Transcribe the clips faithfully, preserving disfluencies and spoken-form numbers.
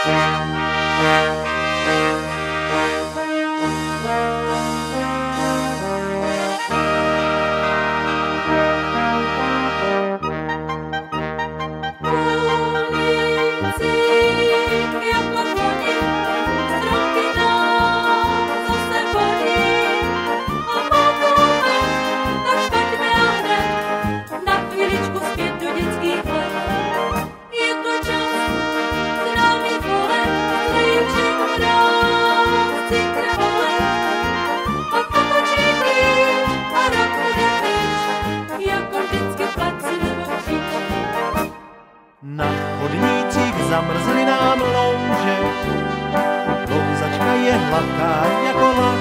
Na chodnících zamrzly nám louže, klouzačka je hladká jako lak.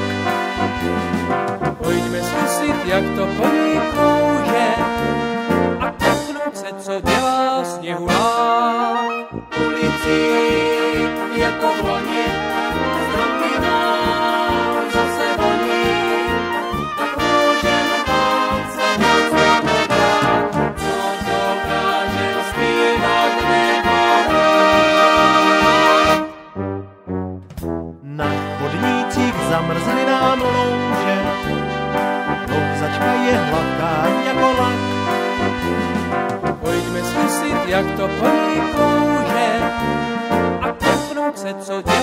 Pojďme zkusit, jak to po ní klouže a kouknout se, co dělá sněhulák. Ulici jako v loni, stromky nám zase voní, tak můžeme tam se moc zametat, co dokážem zpívat nebo hrát. Na chodnících zamrzly nám louže, klouzačka je hladká jako lak. Pojďme zkusit, jak to po ní klouže a kouknout se, co dělá